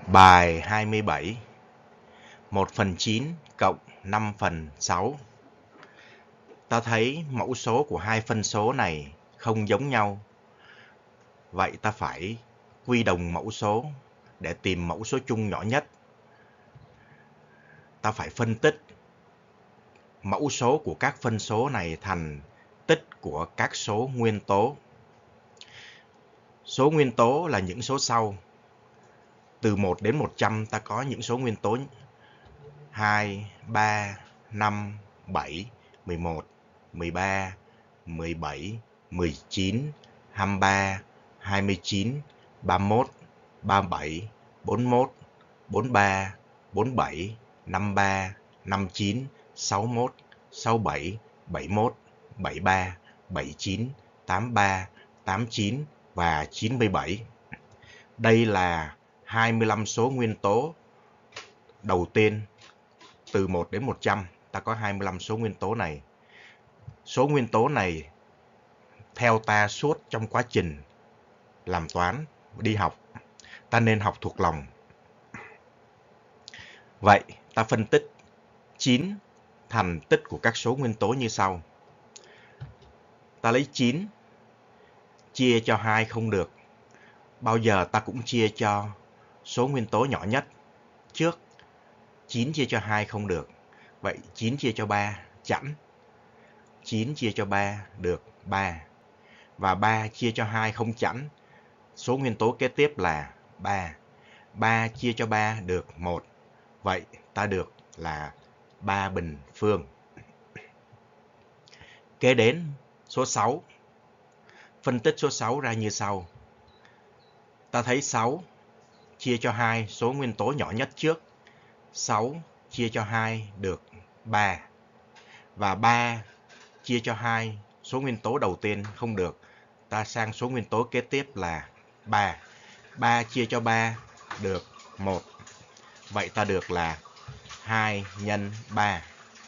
Bài 27, 1/9 cộng 5/6. Ta thấy mẫu số của hai phân số này không giống nhau. Vậy ta phải quy đồng mẫu số để tìm mẫu số chung nhỏ nhất. Ta phải phân tích mẫu số của các phân số này thành tích của các số nguyên tố. Số nguyên tố là những số sau. Từ 1 đến 100 ta có những số nguyên tố 2, 3, 5, 7, 11, 13, 17, 19, 23, 29, 31, 37, 41, 43, 47, 53, 59, 61, 67, 71, 73, 79, 83, 89 và 97. Đây là 25 số nguyên tố đầu tiên. Từ 1 đến 100 ta có 25 số nguyên tố này. Số nguyên tố này theo ta suốt trong quá trình làm toán, đi học. Ta nên học thuộc lòng. Vậy ta phân tích 9 thành tích của các số nguyên tố như sau. Ta lấy 9 chia cho 2 không được. Bao giờ ta cũng chia cho số nguyên tố nhỏ nhất trước. 9 chia cho 2 không được. Vậy 9 chia cho 3 chẵn. 9 chia cho 3 được 3. Và 3 chia cho 2 không chẵn. Số nguyên tố kế tiếp là 3. 3 chia cho 3 được 1. Vậy ta được là 3 bình phương. Kế đến số 6. Phân tích số 6 ra như sau. Ta thấy 6 chia cho 2 số nguyên tố nhỏ nhất trước. 6 chia cho 2 được 3. Và 3 chia cho 2 số nguyên tố đầu tiên không được. Ta sang số nguyên tố kế tiếp là 3. 3 chia cho 3 được 1. Vậy ta được là 2 nhân 3.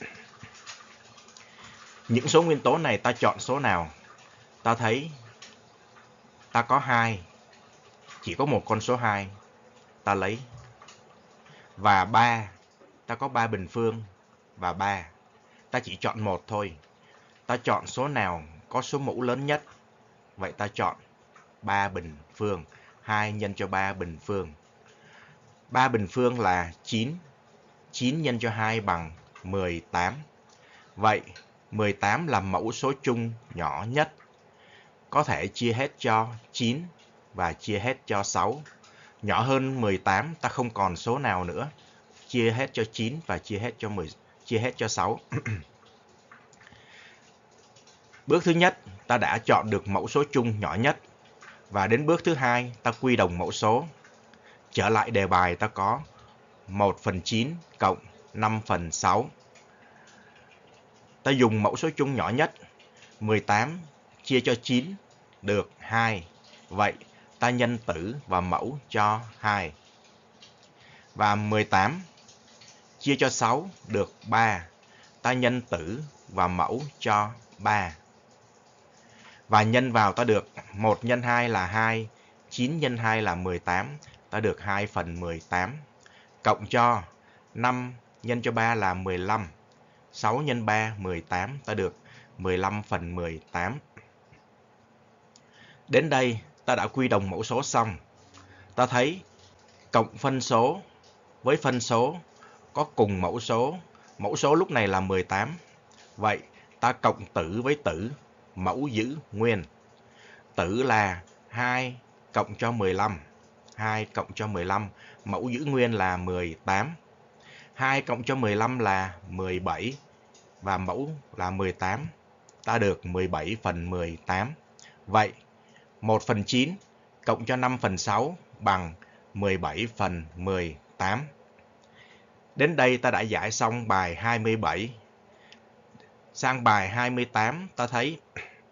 Những số nguyên tố này ta chọn số nào? Ta thấy ta có 2. Chỉ có một con số 2. Ta lấy. Và 3. Ta có 3 bình phương và 3. Ta chỉ chọn một thôi. Ta chọn số nào có số mũ lớn nhất. Vậy ta chọn 3 bình phương. 2 nhân cho 3 bình phương. 3 bình phương là 9. 9 nhân cho 2 bằng 18. Vậy 18 là mẫu số chung nhỏ nhất. Có thể chia hết cho 9 và chia hết cho 6. Nhỏ hơn 18 ta không còn số nào nữa. Chia hết cho 9 và chia hết cho 6. Bước thứ nhất, ta đã chọn được mẫu số chung nhỏ nhất. Và đến bước thứ hai, ta quy đồng mẫu số. Trở lại đề bài ta có 1/9 cộng 5/6. Ta dùng mẫu số chung nhỏ nhất. 18 chia cho 9 được 2. Vậy ta nhân tử và mẫu cho 2. Và 18 chia cho 6 được 3. Ta nhân tử và mẫu cho 3. Và nhân vào ta được 1 nhân 2 là 2. 9 nhân 2 là 18. Ta được 2/18. Cộng cho 5 nhân cho 3 là 15. 6 nhân 3 18. Ta được 15/18. Đến đây ta đã quy đồng mẫu số xong. Ta thấy cộng phân số với phân số có cùng mẫu số. Mẫu số lúc này là 18. Vậy ta cộng tử với tử, mẫu giữ nguyên. Tử là 2 cộng cho 15. 2 cộng cho 15, mẫu giữ nguyên là 18. 2 cộng cho 15 là 17 và mẫu là 18. Ta được 17/18. Vậy 1/9 cộng cho 5/6 bằng 17/18. Đến đây ta đã giải xong bài 27. Sang bài 28 ta thấy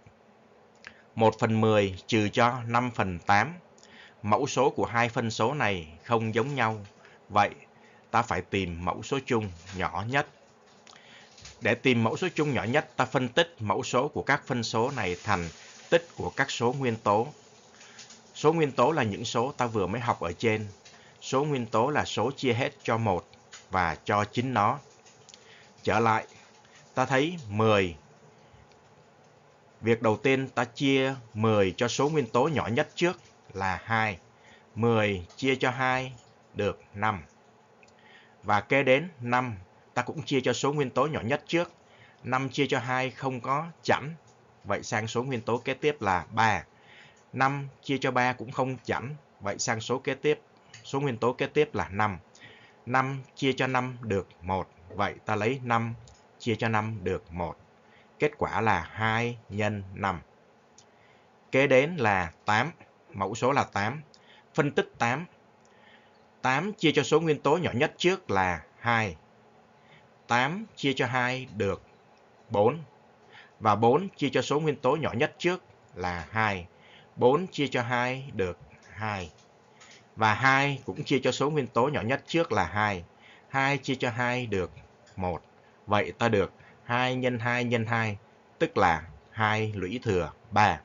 1/10 trừ cho 5/8. Mẫu số của hai phân số này không giống nhau. Vậy ta phải tìm mẫu số chung nhỏ nhất. Để tìm mẫu số chung nhỏ nhất, ta phân tích mẫu số của các phân số này thành tích của các số nguyên tố. Số nguyên tố là những số ta vừa mới học ở trên. Số nguyên tố là số chia hết cho 1 và cho chính nó. Trở lại, ta thấy 10. Việc đầu tiên ta chia 10 cho số nguyên tố nhỏ nhất trước là 2. 10 chia cho 2 được 5. Và kế đến 5, ta cũng chia cho số nguyên tố nhỏ nhất trước. 5 chia cho 2 không có chẵn. Vậy sang số nguyên tố kế tiếp là 3. 5 chia cho 3 cũng không chẵn. Vậy sang số nguyên tố kế tiếp là 5. 5 chia cho 5 được 1. Vậy ta lấy 5 chia cho 5 được 1. Kết quả là 2 nhân 5. Kế đến là 8. Mẫu số là 8. Phân tích 8. 8 chia cho số nguyên tố nhỏ nhất trước là 2. 8 chia cho 2 được 4. Và 4 chia cho số nguyên tố nhỏ nhất trước là 2. 4 chia cho 2 được 2. Và 2 cũng chia cho số nguyên tố nhỏ nhất trước là 2. 2 chia cho 2 được 1. Vậy ta được 2 nhân 2 nhân 2, tức là 2 lũy thừa 3.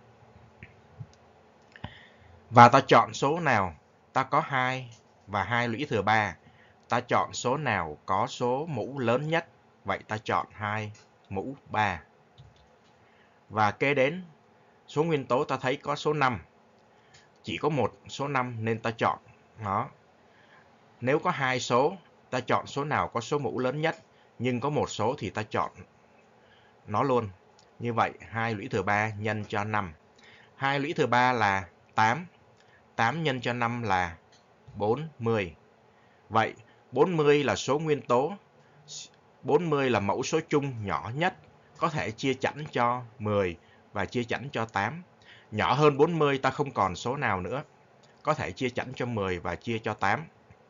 Và ta chọn số nào ta có 2 và 2 lũy thừa 3. Ta chọn số nào có số mũ lớn nhất. Vậy ta chọn 2 mũ 3. Và kế đến số nguyên tố ta thấy có số 5. Chỉ có một số 5 nên ta chọn nó. Nếu có 2 số, ta chọn số nào có số mũ lớn nhất. Nhưng có một số thì ta chọn nó luôn. Như vậy 2 lũy thừa 3 nhân cho 5. 2 lũy thừa 3 là 8. 8 nhân cho 5 là 40. Vậy 40 là số nguyên tố. 40 là mẫu số chung nhỏ nhất, có thể chia chẵn cho 10 và chia chẵn cho 8. Nhỏ hơn 40 ta không còn số nào nữa, có thể chia chẵn cho 10 và chia cho 8.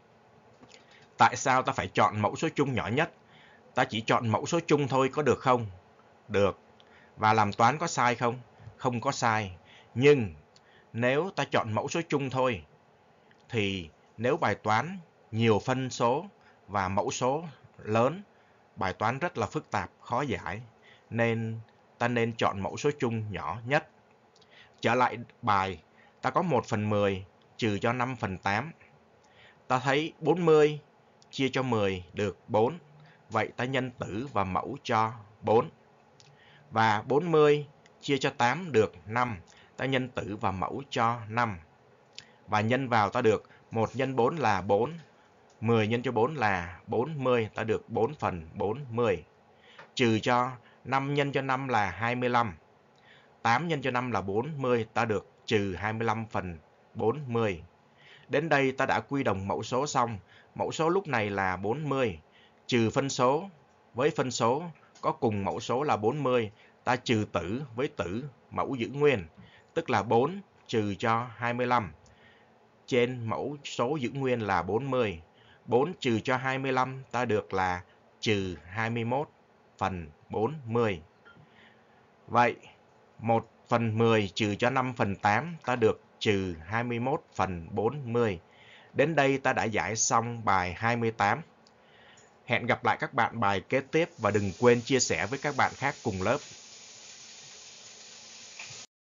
Tại sao ta phải chọn mẫu số chung nhỏ nhất? Ta chỉ chọn mẫu số chung thôi có được không? Được. Và làm toán có sai không? Không có sai. Nhưng nếu ta chọn mẫu số chung thôi, thì nếu bài toán nhiều phân số và mẫu số lớn, bài toán rất là phức tạp, khó giải. Nên ta nên chọn mẫu số chung nhỏ nhất. Trở lại bài, ta có 1/10 trừ cho 5/8. Ta thấy 40 chia cho 10 được 4. Vậy ta nhân tử và mẫu cho 4. Và 40 chia cho 8 được 5. Ta nhân tử và mẫu cho 5. Và nhân vào ta được 1 nhân 4 là 4. 10 nhân cho 4 là 40. Ta được 4/40. Trừ cho 5 nhân cho 5 là 25. 8 nhân cho 5 là 40. Ta được trừ 25/40. Đến đây ta đã quy đồng mẫu số xong. Mẫu số lúc này là 40. Trừ phân số với phân số có cùng mẫu số là 40. Ta trừ tử với tử, mẫu giữ nguyên. Tức là 4 trừ cho 25. Trên mẫu số giữ nguyên là 40. 4 trừ cho 25 ta được là trừ 21/40. Vậy 1/10 trừ cho 5/8 ta được trừ 21/40. Đến đây ta đã giải xong bài 28. Hẹn gặp lại các bạn bài kế tiếp và đừng quên chia sẻ với các bạn khác cùng lớp.